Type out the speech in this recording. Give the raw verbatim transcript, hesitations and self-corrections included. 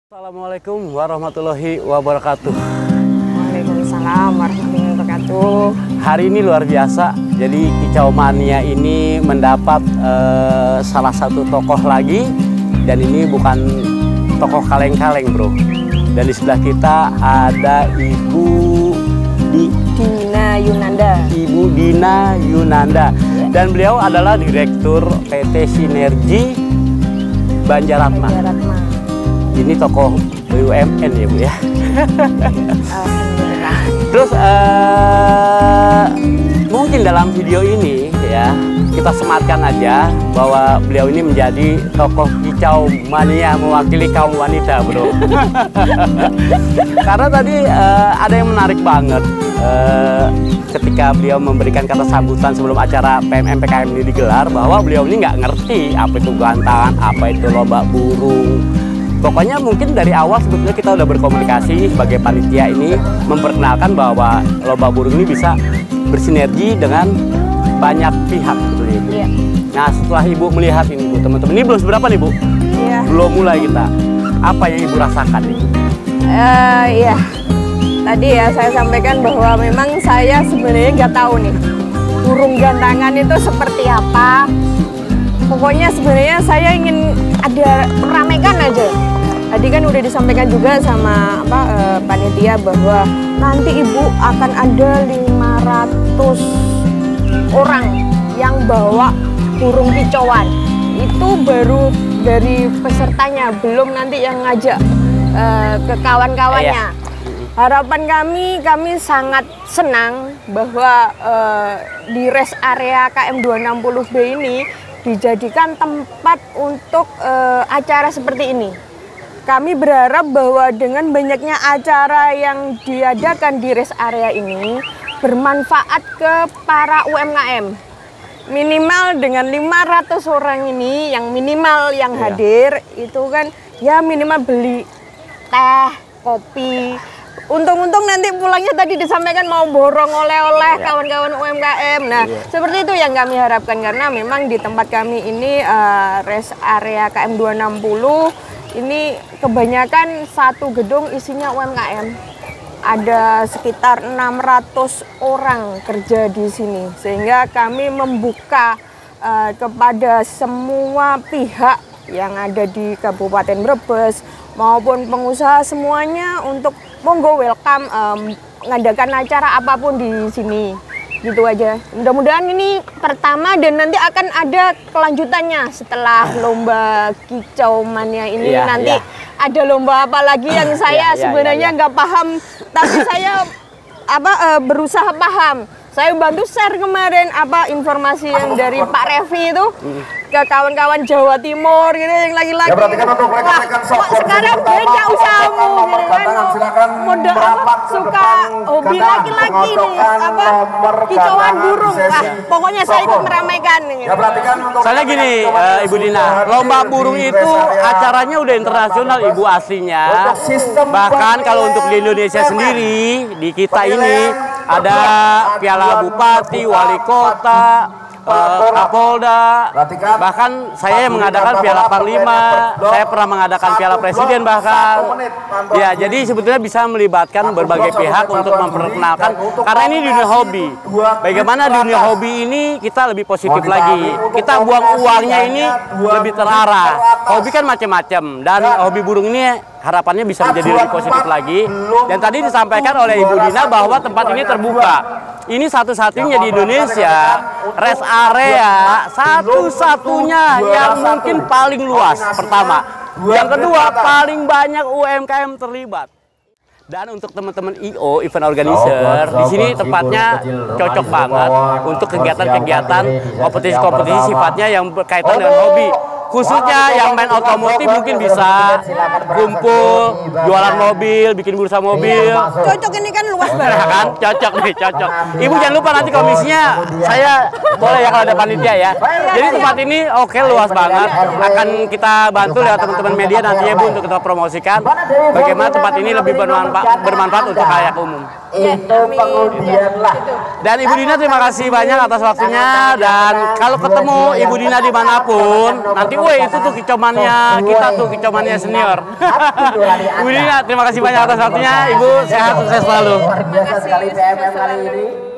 Assalamualaikum warahmatullahi wabarakatuh. Waalaikumsalam warahmatullahi wabarakatuh. Hari ini luar biasa. Jadi Kicau Mania ini mendapat uh, salah satu tokoh lagi. Dan ini bukan tokoh kaleng-kaleng, bro. Dan di sebelah kita ada Ibu Di Dina Yunanda. Ibu Dina Yunanda. Dan beliau adalah Direktur P T Sinergi Banjaratma. Banjaratma. Ini tokoh B U M N ya, Bu ya. Alhamdulillah. Terus uh, mungkin dalam video ini ya kita sematkan aja bahwa beliau ini menjadi tokoh Kicau Mania mewakili kaum wanita, bro. Karena tadi uh, ada yang menarik banget uh, ketika beliau memberikan kata sambutan sebelum acara P M M P K M ini digelar, bahwa beliau ini nggak ngerti apa itu gantangan, apa itu lomba burung. Pokoknya mungkin dari awal sebetulnya kita udah berkomunikasi sebagai panitia ini memperkenalkan bahwa lomba burung ini bisa bersinergi dengan banyak pihak sebetulnya, Ibu. Iya. Nah, setelah Ibu melihat ini, Bu, teman-teman, ini belum seberapa nih, Bu? Iya. Belum mulai kita. Apa yang Ibu rasakan nih? Uh, iya. Tadi ya saya sampaikan bahwa memang saya sebenarnya nggak tahu nih burung gantangan itu seperti apa. Pokoknya sebenarnya saya ingin ada meramaikan aja. Tadi kan udah disampaikan juga sama apa e, panitia bahwa nanti Ibu akan ada lima ratus orang yang bawa burung kicauan. Itu baru dari pesertanya, belum nanti yang ngajak e, ke kawan-kawannya. Harapan kami, kami sangat senang bahwa e, di rest area K M dua enam nol B ini dijadikan tempat untuk uh, acara seperti ini. Kami berharap bahwa dengan banyaknya acara yang diadakan di rest area ini bermanfaat ke para U M K M. Minimal dengan lima ratus orang ini, yang minimal yang iya. hadir itu kan ya minimal beli teh, kopi. Untung-untung nanti pulangnya tadi disampaikan mau borong oleh-oleh kawan-kawan U M K M. Nah, yeah. seperti itu yang kami harapkan, karena memang di tempat kami ini uh, rest area K M dua enam nol ini kebanyakan satu gedung isinya U M K M. Ada sekitar enam ratus orang kerja di sini, sehingga kami membuka uh, kepada semua pihak yang ada di Kabupaten Brebes maupun pengusaha semuanya untuk monggo welcome um, mengadakan acara apapun di sini, gitu aja. Mudah-mudahan ini pertama dan nanti akan ada kelanjutannya setelah lomba Kicau Mania ini. Yeah, nanti yeah. ada lomba apa lagi yang saya yeah, sebenarnya nggak yeah, yeah. paham, tapi saya apa uh, berusaha paham. Saya bantu share kemarin apa informasi yang dari Pak Revi itu ke kawan-kawan Jawa Timur gitu yang lagi-lagi. Ya, berarti kan untuk rekan-rekan sekarang beda usahamu gitu kan. Mode apa suka hobi laki-laki nih apa kicauan burung. Wah, pokoknya saya ikut meramaikan gitu. Ya, berarti kan untuk soalnya gini, uh, Ibu Dina, lomba burung itu acaranya udah internasional, Ibu, aslinya. Bahkan kalau untuk di Indonesia sendiri, di kita ini ada Piala Bupati, Wali Kota, uh, Kapolda, bahkan saya yang mengadakan Piala Panglima, saya pernah mengadakan Piala Presiden bahkan. Ya, jadi sebetulnya bisa melibatkan berbagai pihak untuk memperkenalkan, karena ini dunia hobi. Bagaimana dunia hobi ini kita lebih positif lagi. Kita buang uangnya ini lebih terarah. Hobi kan macam-macam, dan hobi burung ini harapannya bisa menjadi lebih positif lagi. Dan tadi disampaikan oleh Ibu Dina bahwa tempat ini terbuka. Ini satu-satunya di Indonesia rest area satu-satunya yang mungkin paling luas, pertama. Yang kedua, paling banyak U M K M terlibat. Dan untuk teman-teman I O, event organizer, di sini tempatnya cocok banget untuk kegiatan-kegiatan kompetisi-kompetisi sifatnya yang berkaitan dengan hobi. Khususnya yang main otomotif mungkin bisa kumpul, jualan mobil, bikin bursa mobil. Cocok, ini kan luas banget. Nah, kan cocok nih, cocok. Ibu jangan lupa nanti komisinya saya boleh ya kalau ada panitia ya. Jadi tempat ini oke, luas banget. Akan kita bantu lewat teman-teman media nantinya, Bu, untuk kita promosikan bagaimana tempat ini lebih bermanfaat, bermanfaat untuk khalayak umum. Itu pengundian lah. Dan Ibu Dina terima kasih banyak atas waktunya, dan kalau ketemu Ibu Dina dimanapun nanti woi itu tuh kecomannya kita tuh, kecomannya senior. Bu Dina, terima kasih banyak atas waktunya. Ibu sehat, sukses selalu. Luar biasa sekali P M M kali ini.